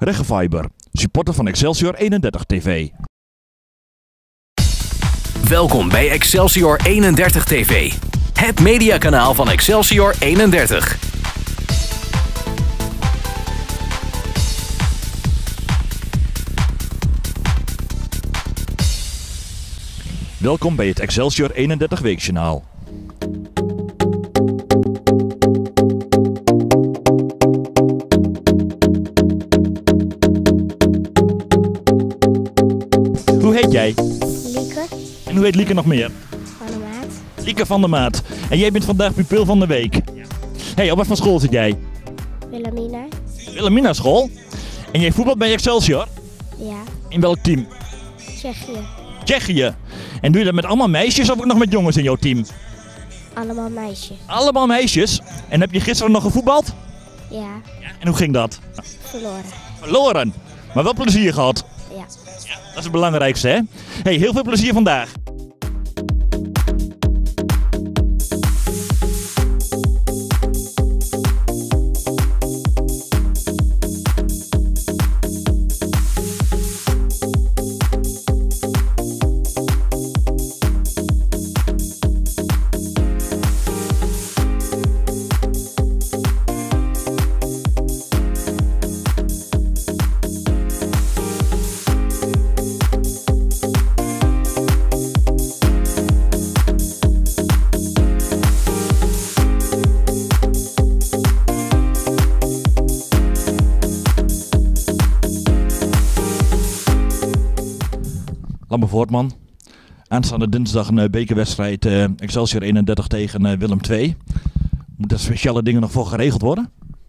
Regefiber, supporter van Excelsior 31 TV. Welkom bij Excelsior 31 TV, het mediakanaal van Excelsior 31. Welkom bij het Excelsior 31 Weekjournaal. Hoe heet jij? Lieke En hoe heet Lieke nog meer? van de Maat. Lieke van der Maat. En jij bent vandaag pupil van de week. Hey, op wat voor school zit jij? Wilhelmina. Wilhelmina school. En jij voetbalt bij Excelsior? Ja. In welk team? Tsjechië. Tsjechië. En doe je dat met allemaal meisjes of ook nog met jongens in jouw team? Allemaal meisjes. Allemaal meisjes. En heb je gisteren nog gevoetbald? Ja. En hoe ging dat? Verloren. Verloren. Maar wel plezier gehad. Ja. Dat is het belangrijkste, hè? Hey, heel veel plezier vandaag. Lambe Voortman. Aanstaande dinsdag een bekerwedstrijd Excelsior 31 tegen Willem II. Moeten er speciale dingen nog voor geregeld worden?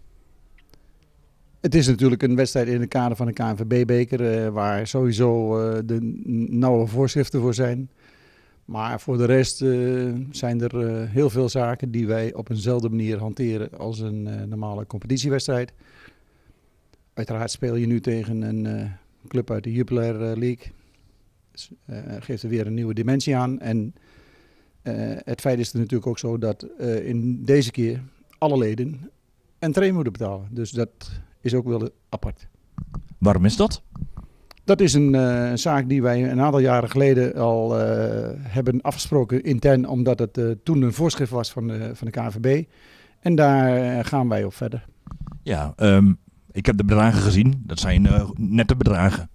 Het is natuurlijk een wedstrijd in het kader van de KNVB-beker waar sowieso de nauwe voorschriften voor zijn. Maar voor de rest zijn er heel veel zaken die wij op eenzelfde manier hanteren als een normale competitiewedstrijd. Uiteraard speel je nu tegen een club uit de Jupiler League. Dus, geeft er weer een nieuwe dimensie aan. En het feit is er natuurlijk ook zo dat in deze keer alle leden een train moeten betalen. Dus dat is ook wel apart. Waarom is dat? Dat is een zaak die wij een aantal jaren geleden al hebben afgesproken intern, omdat het toen een voorschrift was van de KNVB. En daar gaan wij op verder. Ja, ik heb de bedragen gezien. Dat zijn nette bedragen.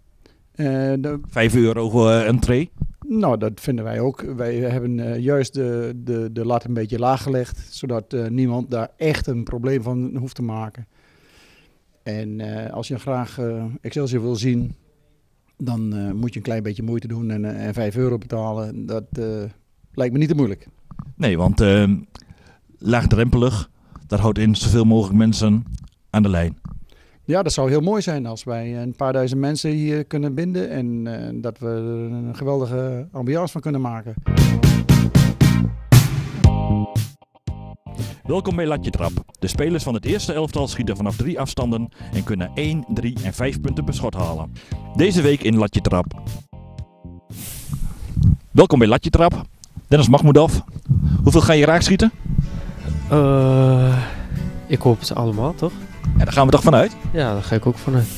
5 euro entree. Nou, dat vinden wij ook. Wij hebben juist de lat een beetje laag gelegd, zodat niemand daar echt een probleem van hoeft te maken. En als je graag Excelsior wil zien, dan moet je een klein beetje moeite doen en 5 euro betalen. Dat lijkt me niet te moeilijk. Nee, want laagdrempelig, dat houdt in zoveel mogelijk mensen aan de lijn. Ja, dat zou heel mooi zijn als wij een paar duizend mensen hier kunnen binden en dat we er een geweldige ambiance van kunnen maken. Welkom bij Latje Trap. De spelers van het eerste elftal schieten vanaf 3 afstanden en kunnen 1, 3 en 5 punten per schot halen. Deze week in Latje Trap. Welkom bij Latje Trap. Dennis Mahmoudov. Hoeveel ga je raak schieten? Ik hoop ze allemaal, toch? Ja, daar gaan we toch vanuit? Ja, daar ga ik ook vanuit.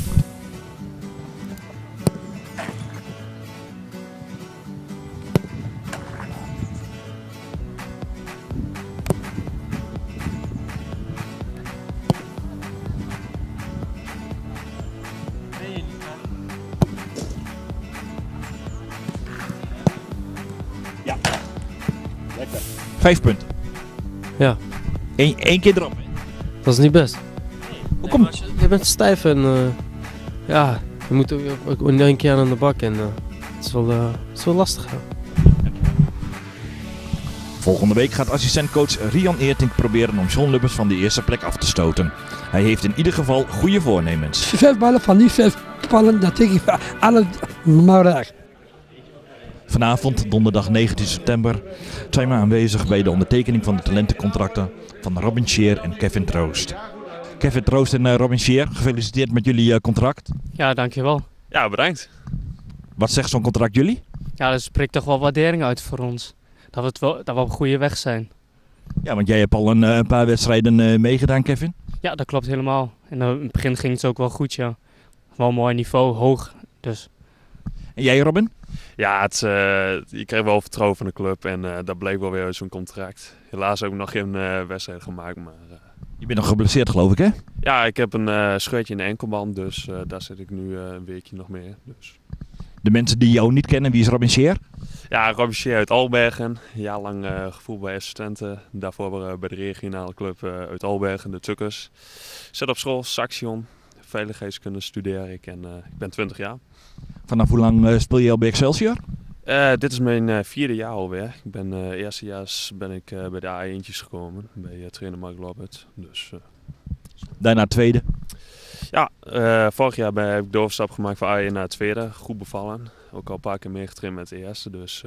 Ja. Lekker. 5 punten. Ja. Eén keer erop. Hè? Dat is niet best. Hoe kom Je bent stijf en ja, je moet ook in één keer aan de bak en het is wel lastig. Ja. Volgende week gaat assistentcoach Rian Eertink proberen om John Lubbers van de eerste plek af te stoten. Hij heeft in ieder geval goede voornemens. 5 ballen van die 5 ballen, dat denk ik alle maar raak. Vanavond, donderdag 19 september, zijn we aanwezig bij de ondertekening van de talentencontracten van Robin Scheer en Kevin Troost. Kevin Troost en Robin Scheer, gefeliciteerd met jullie contract. Ja, dankjewel. Ja, bedankt. Wat zegt zo'n contract jullie? Ja, dat spreekt toch wel waardering uit voor ons. Dat we op goede weg zijn. Ja, want jij hebt al een paar wedstrijden meegedaan, Kevin. Ja, dat klopt helemaal. En in het begin ging het ook wel goed, ja. wel mooi niveau, hoog. Dus. En jij, Robin? Ja, je kreeg wel vertrouwen van de club en dat bleek wel weer uit zo'n contract. Helaas heb ik nog geen wedstrijd gemaakt, maar... Je bent nog geblesseerd, geloof ik, hè? Ja, ik heb een scheurtje in de enkelband, dus daar zit ik nu een weekje nog mee. Dus. De mensen die jou niet kennen, wie is Robin Scheer? Ja, Robin Scheer uit Albergen. Een jaar lang gevoeld bij assistenten. Daarvoor bij de regionale club uit Albergen, de Tukkers. Zit op school, Saxion. Veiligheidskunde studeer ik en ik ben 20 jaar. Vanaf hoe lang speel je al bij Excelsior? Dit is mijn 4e jaar alweer. Ik ben eerstejaars ben ik bij de A1'tjes gekomen, bij trainer Mark Lobbert. Dus, Daarna tweede? Ja, vorig jaar heb ik de overstap gemaakt van A1 naar tweede. Goed bevallen. Ook al een paar keer meegetraind met de eerste, dus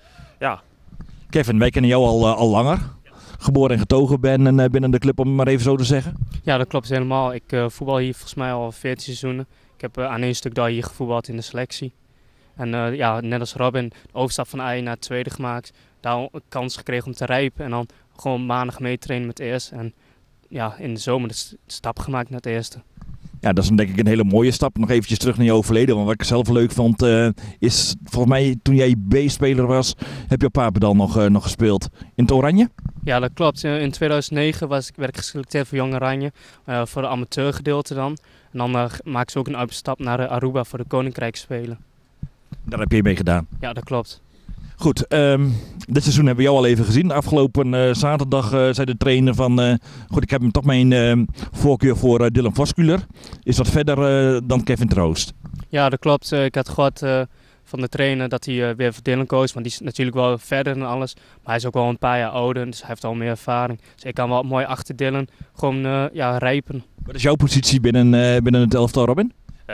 ja. Kevin, wij kennen jou al langer. Geboren en getogen binnen de club, om het maar even zo te zeggen. Ja, dat klopt helemaal. Ik voetbal hier volgens mij al 14 seizoenen. Ik heb aan één stuk daar hier gevoetbald in de selectie. En ja, net als Robin, de overstap van A1 naar tweede gemaakt. Daar een kans gekregen om te rijpen en dan gewoon maandag meetrainen met het eerste. En ja, in de zomer de stap gemaakt naar het eerste. Ja, dat is denk ik een hele mooie stap. Nog eventjes terug naar je verleden. Want wat ik zelf leuk vond, is volgens mij toen jij B-speler was, heb je op Papendal nog gespeeld. In het Oranje? Ja, dat klopt. In 2009 werd ik geselecteerd voor Jong Oranje. Voor de amateurgedeelte dan. En dan maakten ze ook een uitstap naar Aruba voor de Koninkrijksspelen. Daar heb je mee gedaan? Ja, dat klopt. Goed, dit seizoen hebben we jou al even gezien. Afgelopen zaterdag zei de trainer van... goed, ik heb hem toch mijn voorkeur voor Dylan Voskuiler. Is dat verder dan Kevin Troost? Ja, dat klopt. Ik had gehoord van de trainer dat hij weer voor Dylan koos. Want die is natuurlijk wel verder dan alles. Maar hij is ook wel een paar jaar ouder, dus hij heeft al meer ervaring. Dus ik kan wel mooi achter Dylan gewoon rijpen. Wat is jouw positie binnen het elftal, Robin?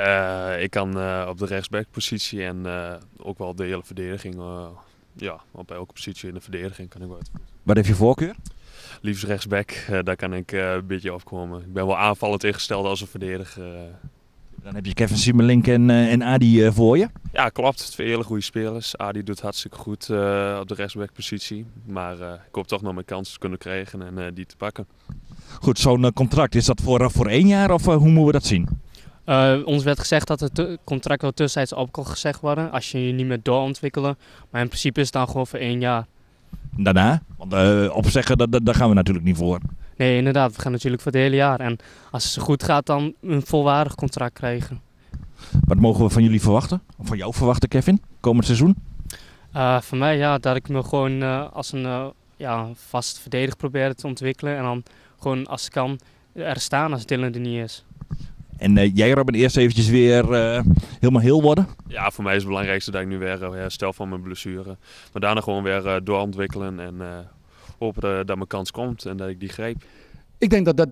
Ik kan op de rechtsbackpositie en ook wel de hele verdediging. Ja, op elke positie in de verdediging kan ik wel. Wat heeft je voorkeur? Liefst rechtsback, daar kan ik een beetje afkomen. Ik ben wel aanvallend ingesteld als een verdediger. Dan heb je Kevin Simmelink en Adi voor je. Ja, klopt. 2 hele goede spelers. Adi doet hartstikke goed op de rechtsbackpositie. Maar ik hoop toch nog mijn kans te kunnen krijgen en die te pakken. Goed, zo'n contract, is dat voor 1 jaar of hoe moeten we dat zien? Ons werd gezegd dat het contract wel tussentijds op kan gezegd worden als je niet meer doorontwikkelen. Maar in principe is het dan gewoon voor 1 jaar. Daarna? Want opzeggen, daar gaan we natuurlijk niet voor. Nee, inderdaad. We gaan natuurlijk voor het hele jaar. En als het zo goed gaat, dan een volwaardig contract krijgen. Wat mogen we van jullie verwachten? Of van jou verwachten, Kevin, komend seizoen? Van mij, ja, dat ik me gewoon als een vast verdediger probeer te ontwikkelen. En dan gewoon als ik kan er staan als Dylan er niet is. En jij, Robin, eerst eventjes weer helemaal heel worden? Ja, voor mij is het belangrijkste dat ik nu weer herstel van mijn blessure. Maar daarna gewoon weer doorontwikkelen en hopen dat mijn kans komt en dat ik die greep. Ik denk dat dat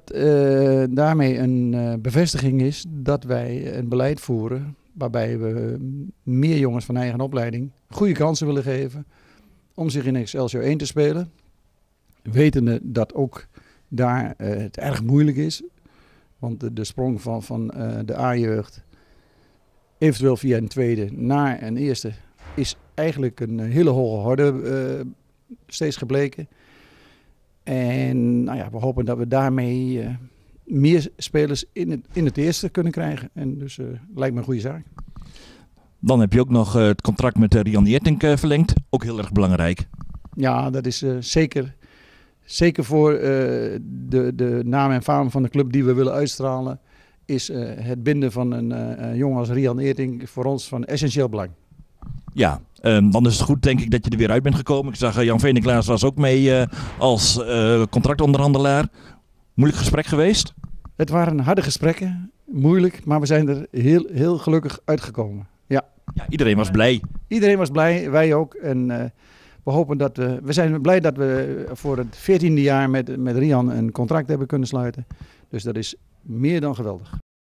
daarmee een bevestiging is dat wij een beleid voeren waarbij we meer jongens van eigen opleiding goede kansen willen geven om zich in Excelsior 1 te spelen. Wetende dat ook daar het erg moeilijk is. Want de sprong van de A-jeugd, eventueel via een tweede naar een eerste, is eigenlijk een hele hoge horde steeds gebleken. En nou ja, we hopen dat we daarmee meer spelers in het eerste kunnen krijgen. En dus lijkt me een goede zaak. Dan heb je ook nog het contract met Rian Eertink verlengd. Ook heel erg belangrijk. Ja, dat is zeker voor de naam en faam van de club die we willen uitstralen, is het binden van een jongen als Rian Eertink voor ons van essentieel belang. Ja, dan is het goed denk ik dat je er weer uit bent gekomen. Ik zag Jan Veneklaas was ook mee als contractonderhandelaar. Moeilijk gesprek geweest? Het waren harde gesprekken, moeilijk, maar we zijn er heel gelukkig uitgekomen. Ja, iedereen was blij. Iedereen was blij, wij ook. En we hopen dat we zijn blij dat we voor het 14e jaar met Rian een contract hebben kunnen sluiten. Dus dat is meer dan geweldig.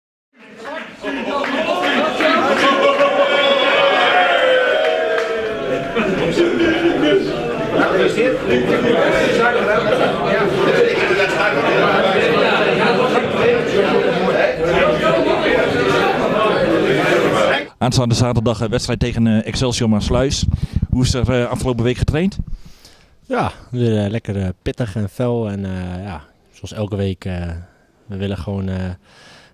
Aanstaande zaterdag wedstrijd tegen Excelsior Maassluis. Hoe is er afgelopen week getraind? Ja, weer lekker pittig en fel. En zoals elke week, we willen gewoon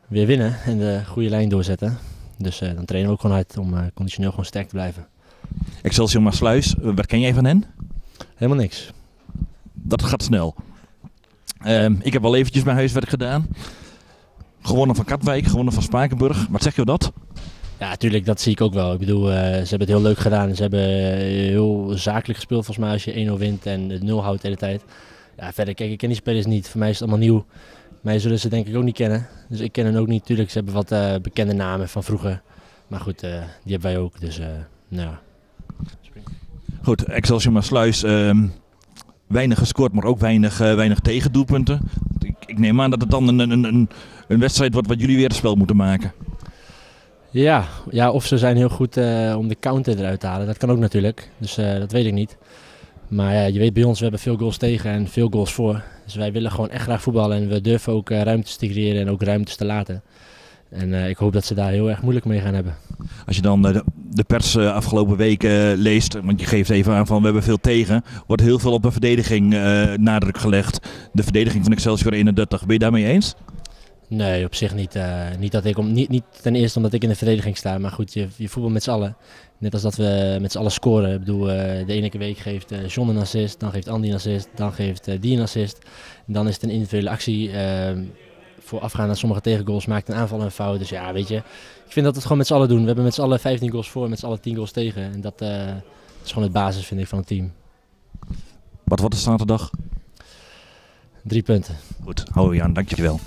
weer winnen en de goede lijn doorzetten. Dus dan trainen we ook gewoon hard om conditioneel gewoon sterk te blijven. Excelsior Maassluis, wat ken jij van hen? Helemaal niks. Dat gaat snel. Ik heb wel eventjes mijn huiswerk gedaan. Gewonnen van Katwijk, gewonnen van Spakenburg. Wat zeg je dat? Ja, natuurlijk, dat zie ik ook wel. Ik bedoel, ze hebben het heel leuk gedaan. Ze hebben heel zakelijk gespeeld volgens mij als je 1-0 wint en het 0 houdt de hele tijd. Ja, verder, kijk, ik ken die spelers niet. Voor mij is het allemaal nieuw. Mij zullen ze denk ik ook niet kennen. Dus ik ken hen ook niet. Tuurlijk, ze hebben wat bekende namen van vroeger. Maar goed, die hebben wij ook. Dus, nou. Goed, Excelsior Maassluis. Weinig gescoord, maar ook weinig tegendoelpunten. Ik neem aan dat het dan een wedstrijd wordt wat jullie weer het spel moeten maken. Ja, of ze zijn heel goed om de counter eruit te halen. Dat kan ook natuurlijk. Dus dat weet ik niet. Maar ja, je weet bij ons, we hebben veel goals tegen en veel goals voor. Dus wij willen gewoon echt graag voetballen en we durven ook ruimtes te creëren en ook ruimtes te laten. En ik hoop dat ze daar heel erg moeilijk mee gaan hebben. Als je dan de pers afgelopen weken leest, want je geeft even aan van we hebben veel tegen, wordt heel veel op de verdediging nadruk gelegd. De verdediging van Excelsior 31, ben je daarmee eens? Nee, op zich niet. Niet ten eerste omdat ik in de verdediging sta, maar goed, je voetbal met z'n allen. Net als dat we met z'n allen scoren. Ik bedoel, de ene week geeft John een assist, dan geeft Andy een assist, dan geeft die een assist. En dan is het een individuele actie. Voorafgaand aan sommige tegengoals maakt een aanval een fout. Dus ja, weet je, ik vind dat we het gewoon met z'n allen doen. We hebben met z'n allen 15 goals voor, met z'n allen 10 goals tegen. En dat is gewoon het basis, vind ik, van het team. Wat wordt het zaterdag? 3 punten. Goed, hou je aan, dankjewel.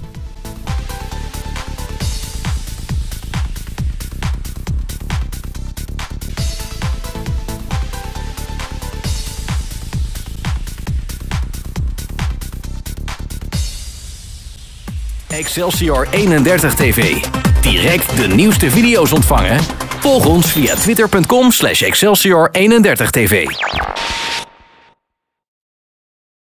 Excelsior 31 TV. Direct de nieuwste video's ontvangen? Volg ons via twitter.com/Excelsior 31 TV.